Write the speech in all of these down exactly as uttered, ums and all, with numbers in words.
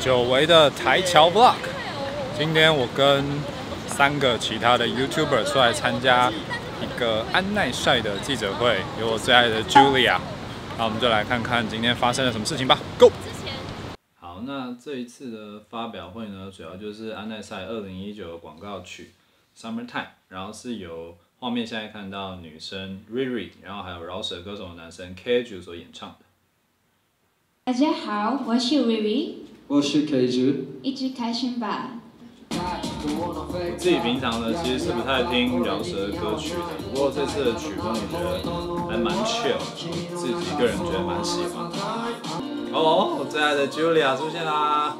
久违的台桥 Vlog， 今天我跟三个其他的 YouTuber 出来参加一个安耐晒的记者会，有我最爱的 Julia， 那我们就来看看今天发生了什么事情吧 ，Go！ 好，那这一次的发表会呢，主要就是安耐晒二零一九的广告曲 Summertime， 然后是由画面现在看到女生 Riri， 然后还有饶舌歌手的男生 Keju 所演唱的。 大家好，我是 Riri， 我是 Keju， 一直开心吧。 我自己平常呢，其实是不太听饶舌歌曲的，不过这次的曲风我觉得还蛮 chill， 自己个人觉得蛮喜欢的。哦，我最爱的 Julia 出现啦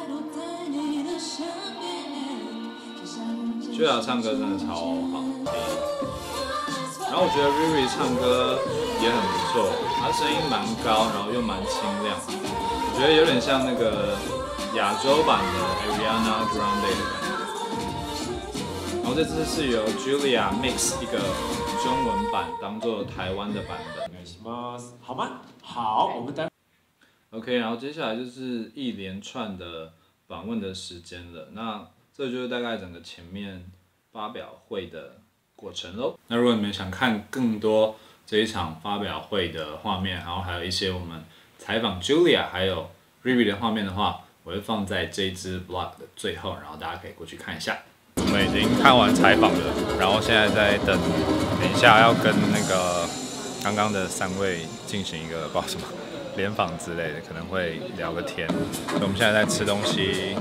！Julia 唱歌真的超好听，然后我觉得 Riri 唱歌也很不错，她声音蛮高，然后又蛮清亮，我觉得有点像那个亚洲版的 Ariana Grande 的感觉。然后这次是由 Julia mix 一个中文版当做台湾的版本。 好吗？好，我们待。 OK， 然后接下来就是一连串的访问的时间了。那这就是大概整个前面发表会的过程喽。那如果你们想看更多这一场发表会的画面，然后还有一些我们采访 Julia 还有 Riri 的画面的话，我会放在这一支 vlog 的最后，然后大家可以过去看一下。我们已经看完采访了，然后现在在等，等一下要跟那个刚刚的三位进行一个不知道什么联访之类的，可能会聊个天。所以我们现在在吃东西。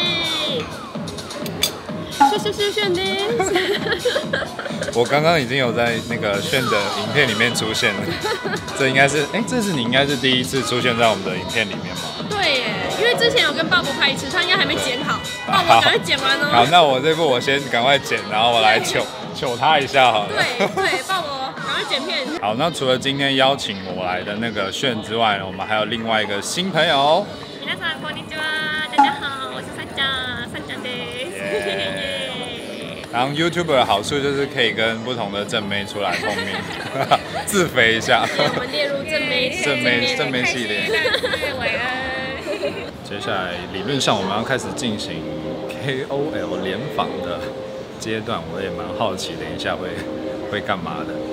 是是是炫丁。 我刚刚已经有在那个炫的影片里面出现了，这应该是，哎、欸，这是你应该是第一次出现在我们的影片里面吗？ 对耶，因为之前有跟鲍勃拍一次，他应该还没剪好，鲍勃赶快剪完哦。 好，那我这部我先赶快剪，然后我来糗糗他一下好了。 对对，鲍勃赶快剪片。 好，那除了今天邀请我来的那个炫之外呢，我们还有另外一个新朋友。 皆さんこんにちは，大家好，我是三江，三江です。 然后 YouTuber 的好处就是可以跟不同的正妹出来碰面，自肥一下。 我们列入正妹正妹正妹系列。 韦恩。 接下来理论上我们要开始进行 K O L 联访的阶段，我也蛮好奇，等一下会会干嘛的。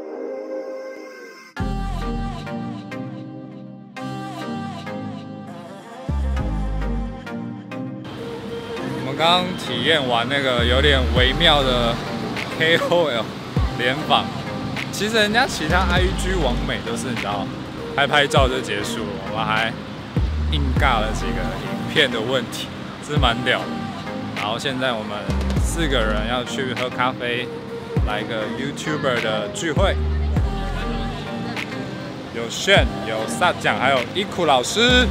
我们刚刚体验完那个有点微妙的 K O L 联访，其实人家其他 I G 网美都是你知道拍拍照就结束了，我们还硬尬了几个影片的问题，是蛮屌的。然后现在我们四个人要去喝咖啡，来个 YouTuber 的聚会，有炫，有萨酱，还有伊库老师，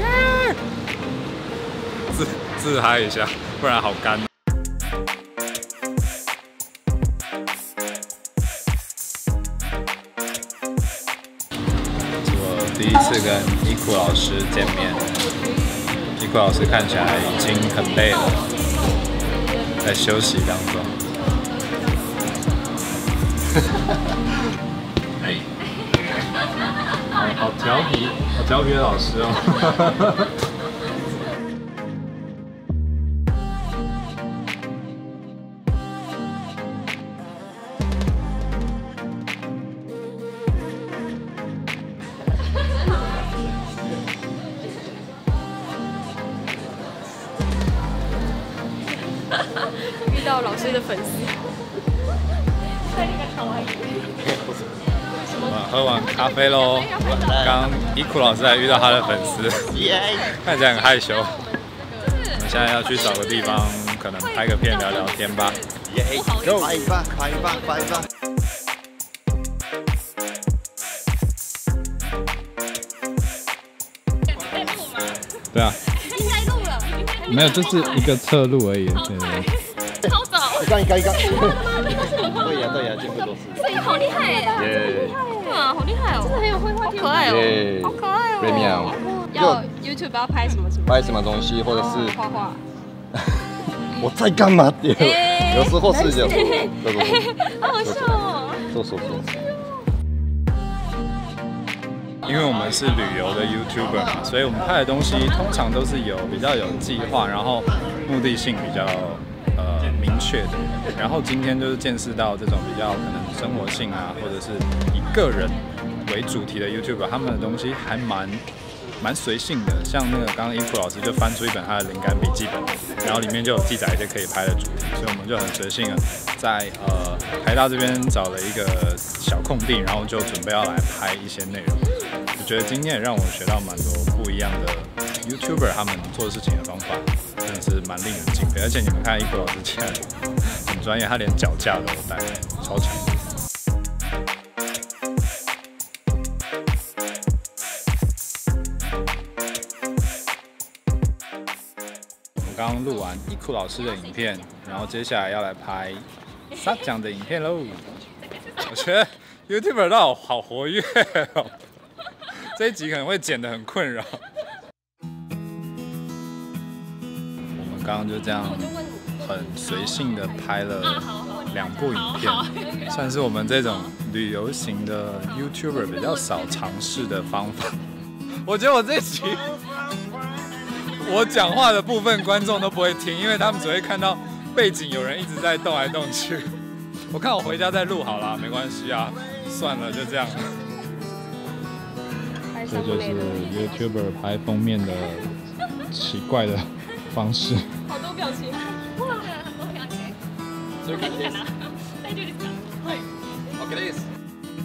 自自嗨一下，不然好干。第一次跟伊库老师见面，伊库老师看起来已经很累了，在休息当中。哎，好调皮，好调皮的老师哦。 遇到老师的粉丝。 我们喝完咖啡喽，刚刚伊库老师还遇到他的粉丝，看起来很害羞。我们现在要去找个地方，可能拍个片聊聊天吧。Go！ 拍一半，拍一半，拍一半。 对啊。 应该录了。 没有，就是一个侧录而已。对对。 超早。 一杠一杠一杠。 对呀对呀，全部都是。 声音好厉害耶！ 耶！ 对啊，好厉害哦，真的很有绘画天赋，好可爱哦，好可爱哦。 瑞妙。 要 YouTube 要拍什么什么？ 拍什么东西，或者是画画。 我在干嘛？有时候是有，对对好好笑哦。 说说说。 因因为我们是旅游的 YouTuber 嘛，所以我们拍的东西通常都是有比较有计划，然后目的性比较呃明确的。然后今天就是见识到这种比较可能生活性啊，或者是以个人为主题的 YouTuber， 他们的东西还蛮蛮随性的。像那个刚刚伊库老师就翻出一本他的灵感笔记本，然后里面就有记载一些可以拍的主题，所以我们就很随性的在呃台大这边找了一个小空地，然后就准备要来拍一些内容。我觉得今天也让我学到蛮多不一样的 YouTuber 他们做事情的方法，真的是蛮令人敬佩。而且你们看伊库老师竟然很专业，他连脚架都有带，超强。刚刚录完伊库老师的影片，然后接下来要来拍撒讲的影片喽。我觉得 YouTuber 都好好活跃哦，这一集可能会剪得很困扰。我们刚刚就这样很随性的拍了两部影片，算是我们这种旅游型的 YouTuber 比较少尝试的方法。我觉得我这集。我讲话的部分观众都不会听，因为他们只会看到背景有人一直在动来动去。我看我回家再录好了，没关系啊，算了，就这样。这就是 YouTuber 拍封面的奇怪的方式。 好多表情，哇，很多表情。大丈夫かな？大丈夫ですか？はい。 OK です。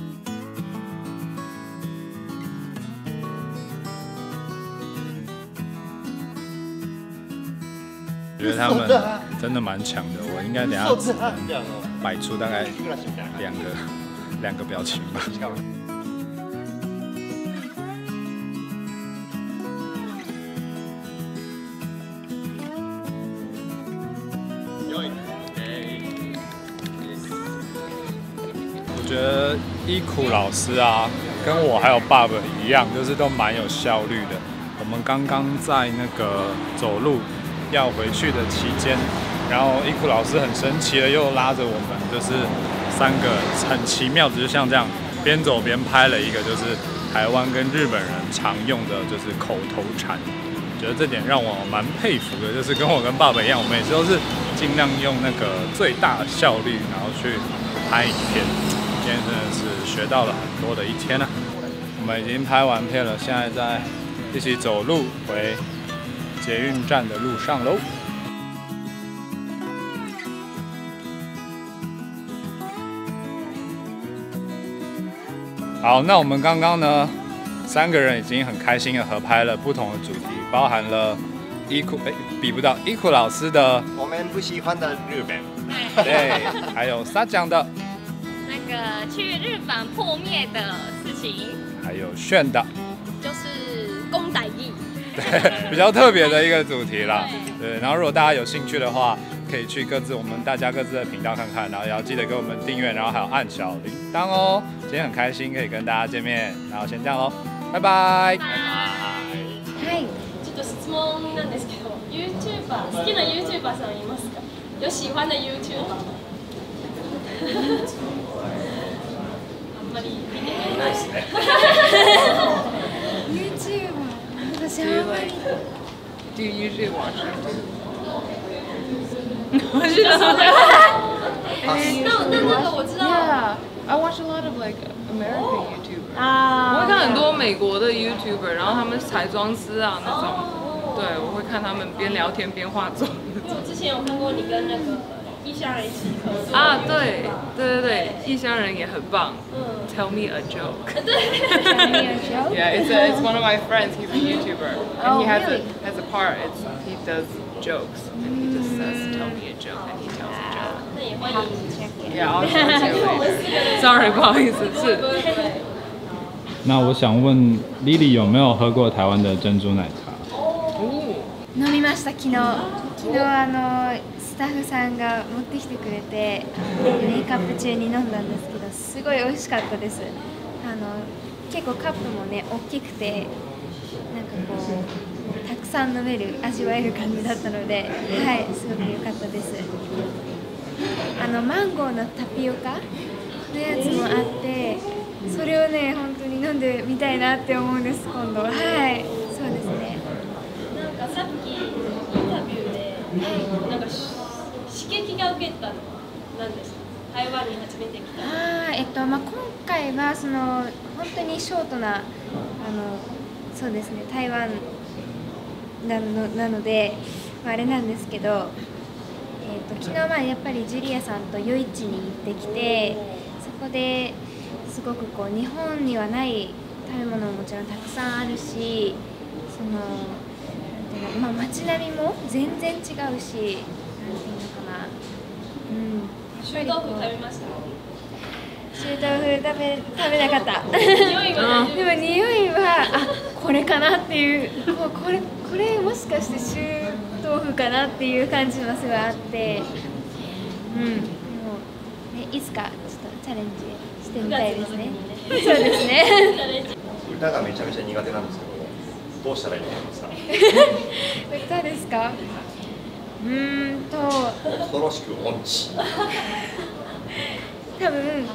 我觉得他们真的蛮强的，我应该等下只能摆出大概两个两个表情吧。我觉得伊库老师啊，跟我还有爸爸一样，就是都蛮有效率的。我们刚刚在那个走路要回去的期间，然后伊库老师很神奇的又拉着我们，就是三个很奇妙，就像这样边走边拍了一个，就是台湾跟日本人常用的，就是口头禅。觉得这点让我蛮佩服的，就是跟我跟爸爸一样，我们也都是尽量用那个最大的效率，然后去拍影片。今天真的是学到了很多的一天啊！我们已经拍完片了，现在在一起走路回捷运站的路上喽。好，那我们刚刚呢，三个人已经很开心的合拍了不同的主题，包含了伊库哎比不到伊库老师的我们不喜欢的日本， 对，还有撒讲的那个去日本破灭的事情， 还有炫的， 就是公仔义。 对，比较特别的一个主题啦。对，然后如果大家有兴趣的话，可以去各自我们大家各自的频道看看，然后也要记得给我们订阅，然后还有按小铃铛哦。今天很开心可以跟大家见面，然后先这样喽，拜拜。 はい、ちょっと質問なんですけど、YouTuber 好きな YouTuber さんいますか？有喜欢的 YouTuber？ あんまり見てないですね。YouTuber 私あんまり。 Do you usually watch YouTube? 我知道。那那那个我知道。 Yeah, I watch a lot of like American YouTuber. 啊。 我会看很多美国的 YouTuber， 然后他们彩妆师啊那种，对，我会看他们边聊天边化妆。 我之前有看过你跟那个异乡人一起合作。 啊，对对对对，异乡人也很棒。嗯。Tell me a joke. 对。Tell me a joke. Yeah, it's a, it's one of my friends. He's a YouTuber, and oh, he has really? a has a part. It's he does jokes, and he just says, "Tell me a joke," and he tells a joke. 那也欢迎 check it. Yeah, I'll show it to you later. Sorry, 不好意思，是。 那我想问 Lily 有没有喝过台湾的珍珠奶茶？ 飲みました昨日昨日あのスタッフさんが持ってきてくれてメイクアップ中に飲んだんですけどすごい美味しかったです。あの結構カップもね大きくてなんかこうたくさん飲める味わえる感じだったのではいすごく良かったです。あのマンゴーのタピオカのやつもあってそれをね本当に飲んでみたいなって思うんです今度。はい、そうですね。 なんかさっきインタビューで、なんか刺激が受けたのは何ですか？台湾に初めて来た。 あーえっとまあ今回はその本当にショートなあのそうですね台湾なのなので、まあ、あれなんですけど、えっと昨日まあやっぱりジュリアさんと夜市に行ってきて、そこですごくこう日本にはない食べ物ももちろんたくさんあるし、そのなんていうの、まあ、街並みも全然違うし、なんていうのかな、うん臭豆腐食べました？ 臭豆腐食べ食べなかった。 匂いがでも匂いはあこれかなっていうこうこれこれもしかして臭豆腐かなっていう感じのすごいあって、うんでもねいつかちょっとチャレンジしてみたいですね。そうですね。 歌がめちゃめちゃ苦手なんですけど、どうしたらいいと思いますか？ 歌ですか？うーんと恐ろしく音痴。 多分音音音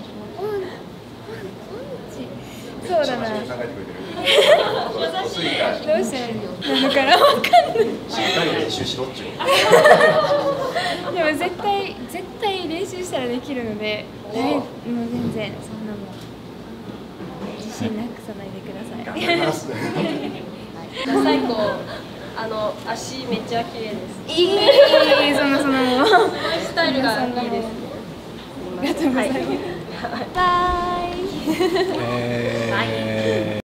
痴そうだな。 考えてくれてる。おすぎかどうしたらいいのかなわかんない。 しっかり練習しろっちゅう。 でも絶対絶対練習したらできるので、はい、もう全然そんなもん自信なくさないでください。 頑張ります。 最後あの足めっちゃ綺麗です。 いいいいいいそのそのもうスタイルがいいです。 ありがとうございます。バイ。 えー